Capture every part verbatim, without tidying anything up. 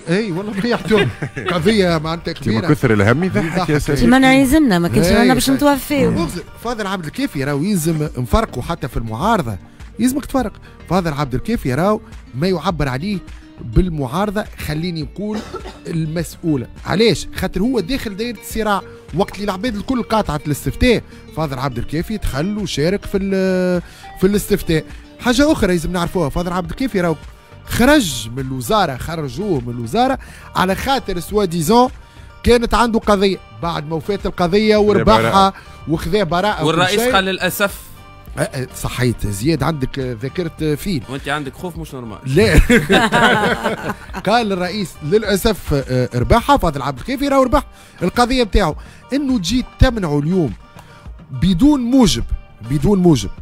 اي والله ما يحتوم قضيه معناتها كبيره. كيما كثر الهم يضحك يا سيدي. ما يلزمنا ما كانش رانا باش نتوفيو. فاضل عبد الكافي راهو يلزم نفرقوا حتى في المعارضه، يلزمك تفرق. فاضل عبد الكافي راهو ما يعبر عليه بالمعارضه، خليني نقول المسؤوله. علاش؟ خاطر هو داخل دايره الصراع وقت اللي العباد الكل قاطعه الاستفتاء، فاضل عبد الكافي دخل وشارك في في الاستفتاء. حاجه اخرى لازم نعرفوها، فاضل عبد الكافي راهو خرج من الوزاره، خرجوه من الوزاره على خاطر سوا ديزون كانت عنده قضيه، بعد ما وفات القضيه وربحها وخذا براءه، والرئيس قال للاسف. صحيت زياد، عندك ذاكرة فيل وانت عندك خوف مش نورمال. لا قال الرئيس للاسف ربحها، فاضل عبد الكافي راهو ربح القضيه بتاعه. انه تجي تمنعه اليوم بدون موجب، بدون موجب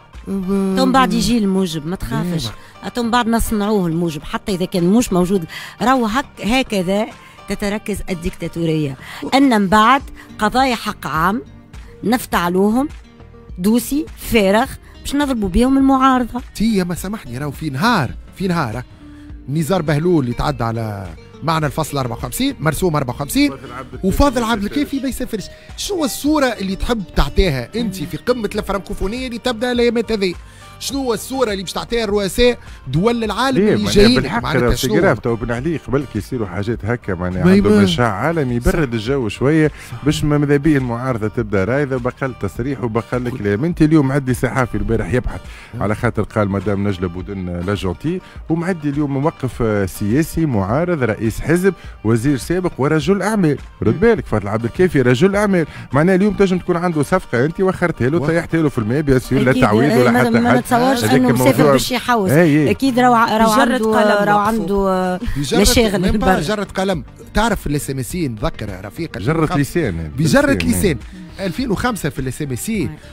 ثم بعد يجي الموجب، ما تخافش، ثم بعد نصنعوه الموجب حتى اذا كان مش موجود. راهو هك هكذا تتركز الديكتاتوريه، ان من بعد قضايا حق عام نفتعلوهم دوسي فارغ باش نضربوا بهم المعارضه. تي ما سامحني، راهو في نهار في نهار نزار بهلول اللي تعدى على معنى الفصل أربعة وخمسين مرسوم أربعة وخمسين وفاضل عبد الكافي ما يسافرش. شنو الصوره اللي تحب تعطيها انت في قمه الفرنكوفونيه اللي تبدا الايامات هذه؟ شنو الصوره اللي باش تعطيها الرؤساء دول العالم اللي جايين؟ بالحق راه سيقراف تو بن علي قبل كي يصيروا حاجات هكا معناها عنده مشاع عالمي يبرد الجو شويه باش ماذا بيه المعارضه تبدا رايده. وبقى تصريح وبقى الكلام. انت اليوم عندي صحافي البارح يبحث على خاطر قال مدام نجله بودن لا جونتي، ومعدي اليوم موقف سياسي معارض رئيس حزب وزير سابق ورجل اعمال. رد بالك فاضل عبد الكافي رجل اعمال، معناها اليوم تنجم تكون عنده صفقه انت وخرتها له طيحتها له في الماء بيان سور، لا تعويض ولا حتى حاجه. تصورش انه مسافر باش يحوس، اكيد راهو راهو عنده راهو عنده مشاغل في البر. جرة قلم، تعرف في الاس ام اس نذكر رفيق جرة لسان، بجرة لسان ألفين وخمسة في الاس ام اس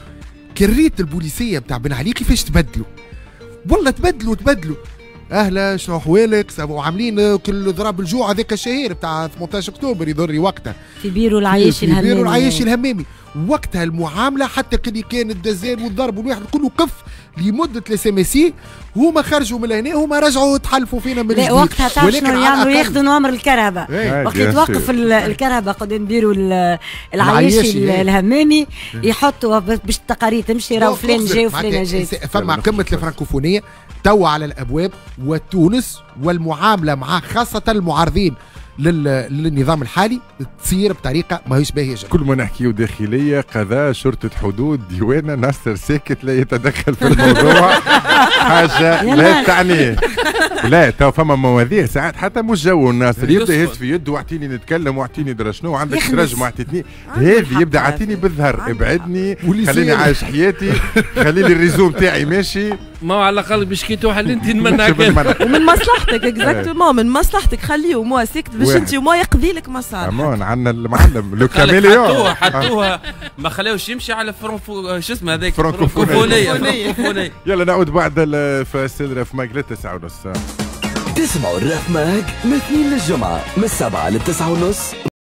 كريت البوليسيه بتاع بن علي كيفاش تبدلوا، والله تبدلوا تبدلوا. اهلا شنو احوالك؟ سبوا عاملين كل ضرب الجوع هذاك الشهير بتاع ثمانية عشر اكتوبر يضري وقتها في بيرو العياشي الهمامي، في بيرو العياشي الهمامي. وقتها المعامله حتى اللي كان الدزان والضرب والواحد كله قف لمده الاس ام اس هما خرجوا من هنا، هما رجعوا تحلفوا فينا من جديد. وقتها تعرف شنو يعملوا؟ ياخذوا نوامر الكرهبه وقت توقف الكرهبه قدام بيرو العياشي الهمامي يحطوا باش التقارير تمشي راهو فلان جاي وفلان جاي. فما قمه الفرنكوفونيه توا على الابواب، وتونس والمعامله مع خاصه المعارضين للنظام الحالي تصير بطريقه ماهيش باهيه جدا. كل ما نحكيو داخليه قضاء شرطه حدود ديوانه ناصر ساكت لا يتدخل في الموضوع حاجه لا تعنيه. لا تو فما مواضيع ساعات حتى مش جو الناصر يبدا يهز في يده واعطيني نتكلم واعطيني درا شنو عندك ترجم اعطيتني هذه يبدا اعطيني بالظهر ابعدني خليني عايش حياتي خليني الريزوم تاعي ماشي. ما هو على الاقل باش كي توحل انت نمنعك ومن مصلحتك اكزاكتومون من مصلحتك خليه وما ساكت باش انت وما يقضي لك مصالح. امون عندنا المعلم لو كاميليون حطوها حطوها ما خلاوش يمشي على فرنفو شو اسمه هذاك فرنكوفونيه. يلا نعود بعد الفاصل في ماك تسعة ونص. تسمعوا الرف ماك من اثنين للجمعة من السبعة للتسعة ونص.